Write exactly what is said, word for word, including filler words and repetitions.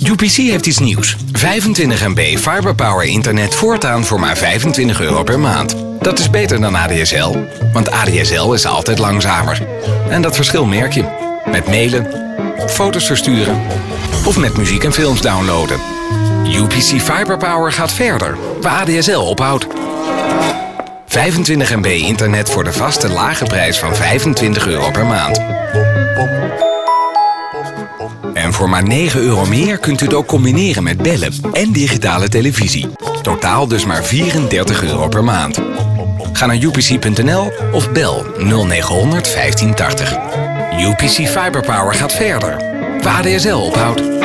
U P C heeft iets nieuws. vijfentwintig megabit fiberpower internet voortaan voor maar vijfentwintig euro per maand. Dat is beter dan A D S L, want A D S L is altijd langzamer. En dat verschil merk je. Met mailen, foto's versturen of met muziek en films downloaden. U P C fiberpower gaat verder, waar A D S L ophoudt. vijfentwintig megabit internet voor de vaste lage prijs van vijfentwintig euro per maand. En voor maar negen euro meer kunt u het ook combineren met bellen en digitale televisie. Totaal dus maar vierendertig euro per maand. Ga naar U P C punt N L of bel nul negen honderd vijftien tachtig. U P C Fiberpower gaat verder, waar A D S L ophoudt.